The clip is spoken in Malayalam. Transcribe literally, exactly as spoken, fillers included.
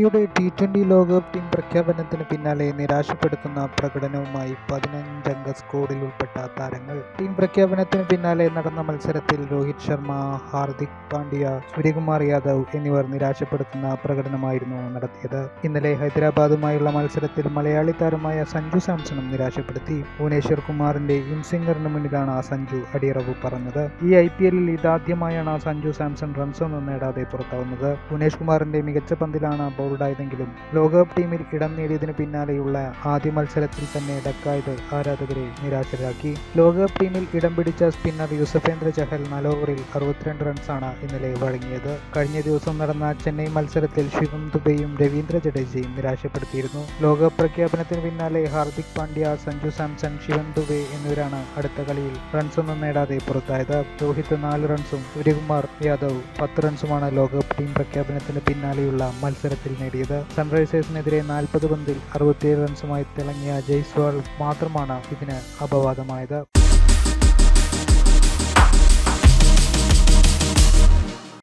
ഇന്ത്യയുടെ ടി ട്വന്റി ലോകകപ്പ് ടീം പ്രഖ്യാപനത്തിന് പിന്നാലെ നിരാശപ്പെടുത്തുന്ന പ്രകടനവുമായി പതിനഞ്ചംഗ സ്ക്വാഡിൽ ഉൾപ്പെട്ട താരങ്ങൾ. ടീം പ്രഖ്യാപനത്തിന് പിന്നാലെ നടന്ന മത്സരത്തിൽ രോഹിത് ശർമ്മ, ഹാർദിക് പാണ്ഡ്യ, സൂര്യകുമാർ യാദവ് എന്നിവർ നിരാശപ്പെടുത്തുന്ന പ്രകടനമായിരുന്നു നടത്തിയത്. ഇന്നലെ ഹൈദരാബാദുമായുള്ള മത്സരത്തിൽ മലയാളി താരമായ സഞ്ജു സാംസണും നിരാശപ്പെടുത്തി. ഭുവനേശ്വർ കുമാറിന്റെ ഇൻസിംഗറിന് മുന്നിലാണ് സഞ്ജു അടിയറവ് പറഞ്ഞത്. ഈ ഐ പി എല്ലിൽ ഇതാദ്യമായാണ് സഞ്ജു സാംസൺ റൺസൊന്നും നേടാതെ പുറത്താവുന്നത്. ഭുവനേഷ് കുമാറിന്റെ മികച്ച പന്തിലാണ് ബൗൾഡായതെങ്കിലും ലോകകപ്പ് ടീമിൽ ഇടം നേടിയതിനു പിന്നാലെയുള്ള ആദ്യ മത്സരത്തിൽ തന്നെ ഡക്കായത് ആരാധകരെ നിരാശരാക്കി. ലോകകപ്പ് ടീമിൽ ഇടം പിടിച്ച സ്പിന്നർ യുസവേന്ദ്ര ചഹൽ നാല് ഓവറിൽ അറുപത്തിരണ്ട് റൺസാണ് ഇന്നലെ വഴങ്ങിയത്. കഴിഞ്ഞ ദിവസം നടന്ന ചെന്നൈ മത്സരത്തിൽ ശിവം ദുബെയും രവീന്ദ്ര ജഡേജയും നിരാശപ്പെടുത്തിയിരുന്നു. ലോകകപ്പ് പ്രഖ്യാപനത്തിന് പിന്നാലെ ഹാർദിക് പാണ്ഡ്യ, സഞ്ജു സാംസൺ, ശിവം ദുബെ എന്നിവരാണ് അടുത്ത കളിയിൽ റൺസൊന്നും നേടാതെ പുറത്തായത്. രോഹിത് നാല് റൺസും സൂര്യകുമാർ യാദവ് പത്ത് റൺസുമാണ് ലോകകപ്പ് ടീം പ്രഖ്യാപനത്തിന് പിന്നാലെയുള്ള മത്സരത്തിൽ നേടിയത്. സൺറൈസേഴ്സിനെതിരെ നാൽപ്പത് പന്തിൽ അറുപത്തിയേഴ് റൺസുമായി തിളങ്ങിയ ജയ്സ്വാൾ മാത്രമാണ് ഇതിന് അപവാദമായത്.